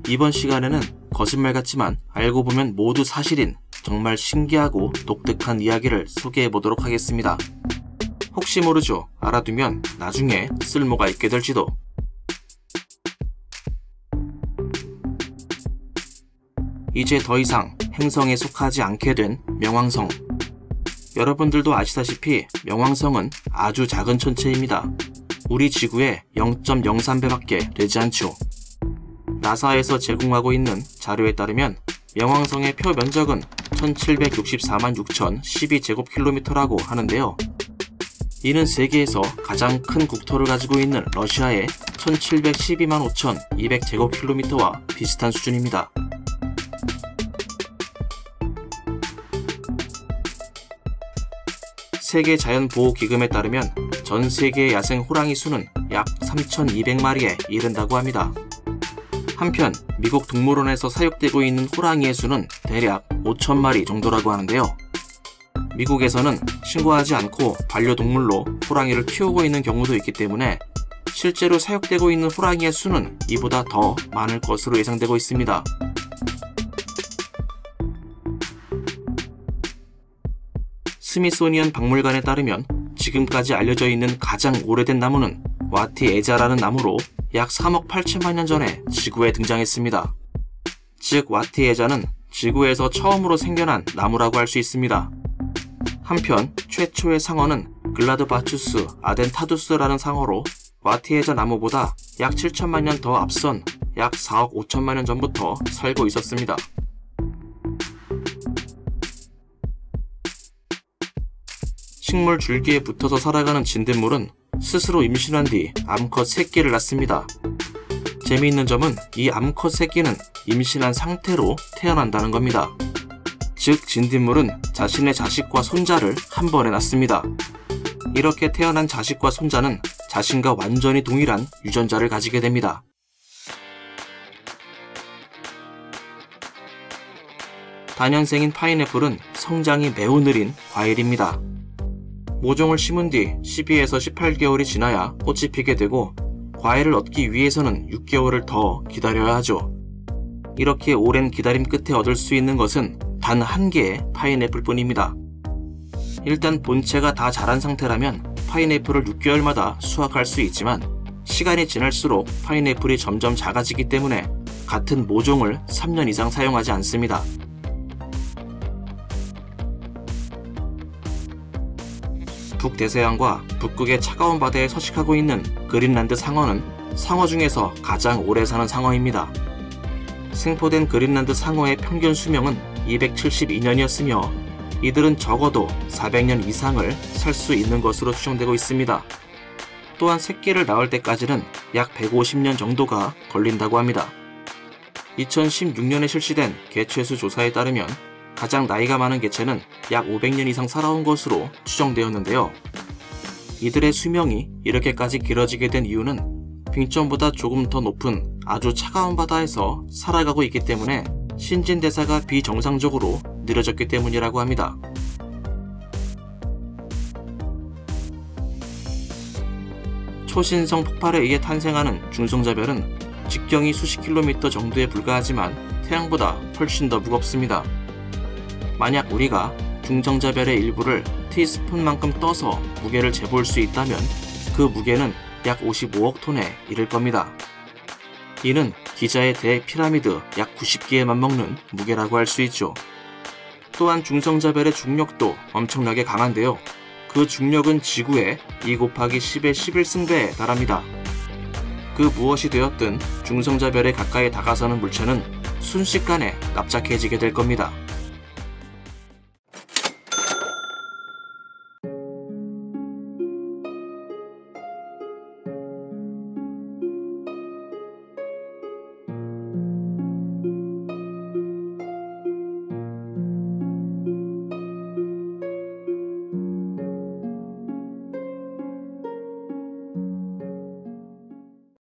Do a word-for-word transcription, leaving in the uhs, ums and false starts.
이번 시간에는 거짓말 같지만 알고 보면 모두 사실인 정말 신기하고 독특한 이야기를 소개해 보도록 하겠습니다. 혹시 모르죠? 알아두면 나중에 쓸모가 있게 될지도. 이제 더 이상 행성에 속하지 않게 된 명왕성. 여러분들도 아시다시피 명왕성은 아주 작은 천체입니다. 우리 지구의 영 점 영삼 배밖에 되지 않죠. 나사에서 제공하고 있는 자료에 따르면 명왕성의 표 면적은 천칠백육십사만 육천십이 제곱킬로미터라고 하는데요. 이는 세계에서 가장 큰 국토를 가지고 있는 러시아의 천칠백십이만 오천이백 제곱킬로미터와 비슷한 수준입니다. 세계자연보호기금에 따르면 전 세계의 야생 호랑이 수는 약 삼천이백 마리에 이른다고 합니다. 한편 미국 동물원에서 사육되고 있는 호랑이의 수는 대략 오천 마리 정도라고 하는데요. 미국에서는 신고하지 않고 반려동물로 호랑이를 키우고 있는 경우도 있기 때문에 실제로 사육되고 있는 호랑이의 수는 이보다 더 많을 것으로 예상되고 있습니다. 스미소니언 박물관에 따르면 지금까지 알려져 있는 가장 오래된 나무는 와티에자라는 나무로 약 삼억 팔천만 년 전에 지구에 등장했습니다. 즉 와티에자는 지구에서 처음으로 생겨난 나무라고 할 수 있습니다. 한편 최초의 상어는 글라드바추스 아덴타두스라는 상어로 와티에자 나무보다 약 칠천만 년 더 앞선 약 사억 오천만 년 전부터 살고 있었습니다. 식물 줄기에 붙어서 살아가는 진딧물은 스스로 임신한 뒤 암컷 새끼를 낳습니다. 재미있는 점은 이 암컷 새끼는 임신한 상태로 태어난다는 겁니다. 즉 진딧물은 자신의 자식과 손자를 한 번에 낳습니다. 이렇게 태어난 자식과 손자는 자신과 완전히 동일한 유전자를 가지게 됩니다. 다년생인 파인애플은 성장이 매우 느린 과일입니다. 모종을 심은 뒤 십이에서 십팔 개월이 지나야 꽃이 피게 되고 과일을 얻기 위해서는 육 개월을 더 기다려야 하죠. 이렇게 오랜 기다림 끝에 얻을 수 있는 것은 단 한 개의 파인애플 뿐입니다. 일단 본체가 다 자란 상태라면 파인애플을 육 개월마다 수확할 수 있지만 시간이 지날수록 파인애플이 점점 작아지기 때문에 같은 모종을 삼 년 이상 사용하지 않습니다. 북대서양과 북극의 차가운 바다에 서식하고 있는 그린란드 상어는 상어 중에서 가장 오래 사는 상어입니다. 생포된 그린란드 상어의 평균 수명은 이백칠십이 년이었으며 이들은 적어도 사백 년 이상을 살 수 있는 것으로 추정되고 있습니다. 또한 새끼를 낳을 때까지는 약 백오십 년 정도가 걸린다고 합니다. 이천십육 년에 실시된 개체수 조사에 따르면 가장 나이가 많은 개체는 약 오백 년 이상 살아온 것으로 추정되었는데요. 이들의 수명이 이렇게까지 길어지게 된 이유는 빙점보다 조금 더 높은 아주 차가운 바다에서 살아가고 있기 때문에 신진대사가 비정상적으로 느려졌기 때문이라고 합니다. 초신성 폭발에 의해 탄생하는 중성자별은 직경이 수십 킬로미터 정도에 불과하지만 태양보다 훨씬 더 무겁습니다. 만약 우리가 중성자별의 일부를 티스푼만큼 떠서 무게를 재볼 수 있다면 그 무게는 약 오십오억 톤에 이를 겁니다. 이는 기자의 대피라미드 약 구십 개에 맞먹는 무게라고 할 수 있죠. 또한 중성자별의 중력도 엄청나게 강한데요. 그 중력은 지구의 이 곱하기 십의 십일 승배에 달합니다. 그 무엇이 되었든 중성자별에 가까이 다가서는 물체는 순식간에 납작해지게 될 겁니다.